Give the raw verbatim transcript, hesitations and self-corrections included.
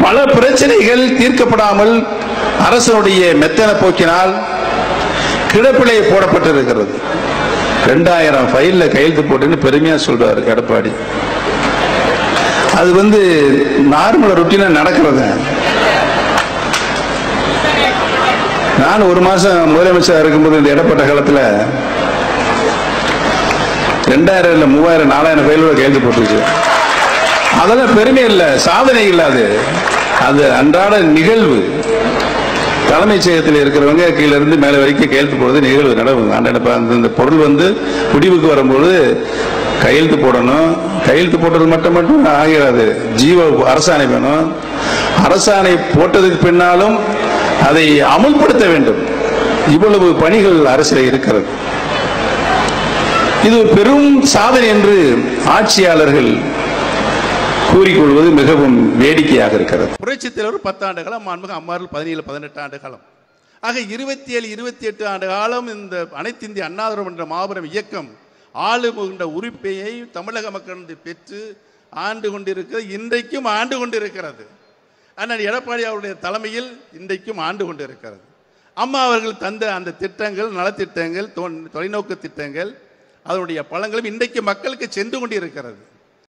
பல பிரச்சனைகள் தீர்க்கப்படாமல் அரசனுடைய மெத்தன போக்கினால் கிடப்பிலே போடப்பட்டிருக்கிறது. ரெண்டாயிரம் ஃபைல்ல கையெழுத்து போட்டுன்னு பெருமையா சொல்றாரு எடப்பாடி. அது வந்து நார்மல் ரொட்டீனா நடக்கிறது. நான் ஒரு மாசம் முதலமைச்சர் இருக்கும்போது இந்த இடப்பட்ட காலத்துல ரெண்டாயிரம் இல்ல மூவாயிரம் நாலாயிரம் ஃபைலோட கையெழுத்து போட்டுச்சு. அதெல்லாம் பெருமை இல்லை, சாதனை இல்லாது, அது அன்றாட நிகழ்வு. தலைமைச் செயலகத்தில் இருக்கிறவங்க கீழே இருந்து மேலே வரைக்கும் கையெழுத்து போடுறது நிகழ்வு நடக்கும். அந்த இந்த பொருள் வந்து முடிவுக்கு வரும்போது கையெழுத்து போடணும். கையெழுத்து போட்டது மட்டும் மட்டும் ஆகிறது. ஜீவ அரசாணை வேணும். அரசாணை போட்டதுக்கு பின்னாலும் அதை அமுல்படுத்த வேண்டும். இவ்வளவு பணிகள் அரசில் இருக்கிறது. இது பெரும் சாதனை என்று ஆட்சியாளர்கள் கூறிக்கொள்வது மிகவும் வேடிக்கையாக இருக்கிறது. புரட்சித் தலைவர் பத்தாண்டு காலம், மாண்புமிகு அம்மார்கள் பதினேழு பதினெட்டு ஆண்டு காலம், ஆக இருபத்தி ஏழு இருபத்தி எட்டு ஆண்டு காலம் இந்த அனைத்து இந்திய அண்ணா திராவிட என்ற மாபெரும் இயக்கம் ஆளுகின்ற உரிமையை தமிழக மக்கள் பெற்று ஆண்டு கொண்டிருக்கிறது. இன்றைக்கும் ஆண்டு கொண்டிருக்கிறது. ஆனால் எடப்பாடி அவருடைய தலைமையில் இன்றைக்கும் ஆண்டு கொண்டிருக்கிறது. அம்மா அவர்கள் தந்த அந்த திட்டங்கள், நலத்திட்டங்கள், தொலைநோக்கு திட்டங்கள், அதனுடைய பலன்களும் இன்றைக்கு மக்களுக்கு சென்று கொண்டிருக்கிறது.